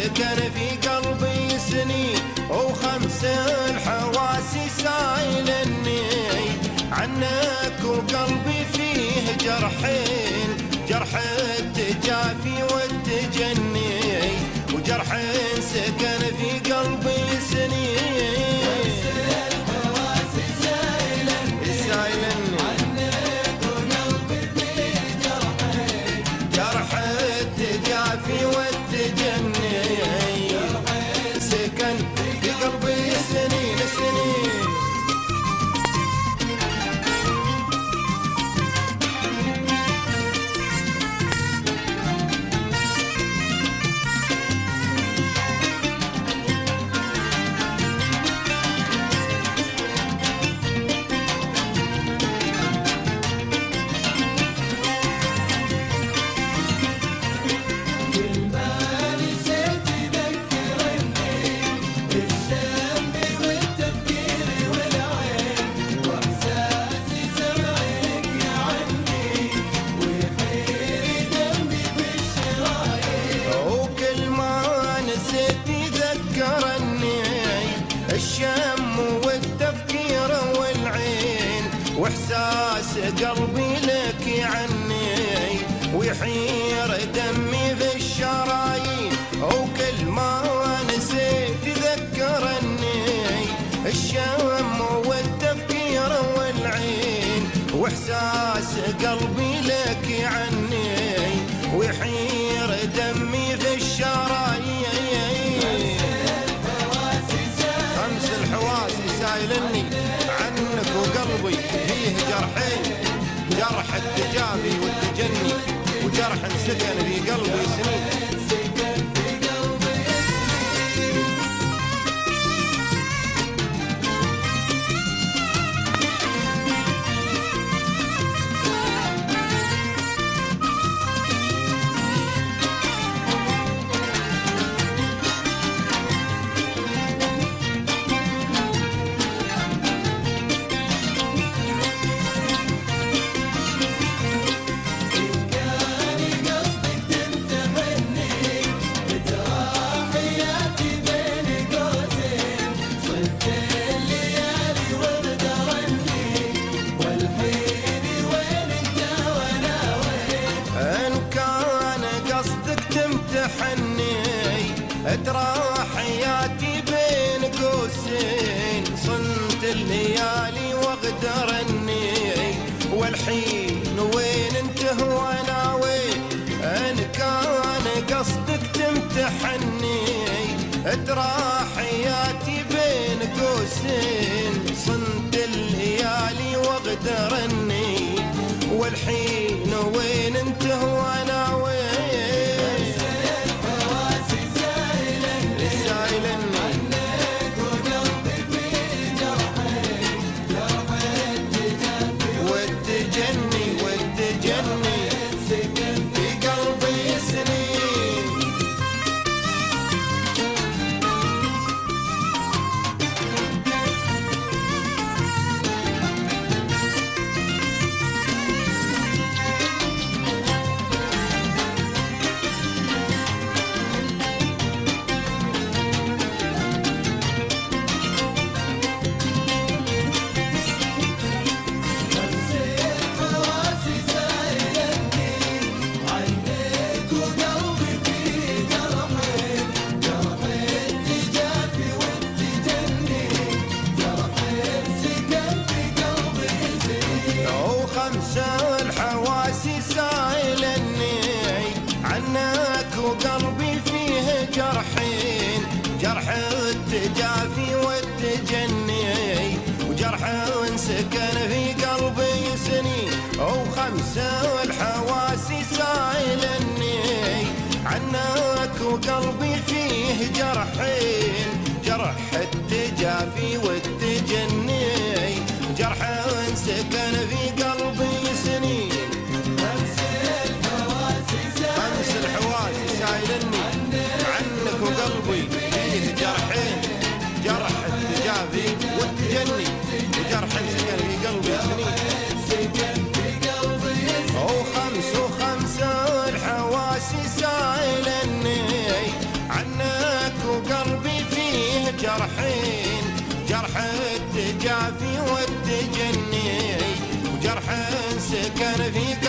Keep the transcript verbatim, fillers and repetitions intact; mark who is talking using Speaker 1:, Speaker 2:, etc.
Speaker 1: سكن في قلبي سنين، وخمس الحواس سايلني عنك، وقلبي فيه جرحين، جرح التجافي والتجني، وجرح سكن في قلبي سنين. في والتجني سكن في قلبي سنين سنين. الشم والتفكير والعين، واحساس قلبي لك عني، ويحير دمي في الشرايين، وكل ما نسيت ذكرني. الشم والتفكير والعين، واحساس قلبي لك عني، ويحير دمي في الشرايين. سايلني عنك وقلبي فيه جرحين، جرح التجافي والتجني، وجرح سكن في قلبي سنين. ترى حياتي بين قوسين، صنت الليالي واغدرني، والحين وين انت وانا وين؟ ان كان قصدك تمتحني، ترى حياتي بين قوسين، صنت الليالي واغدرني، والحين وين انت وانا وين؟ كان فيك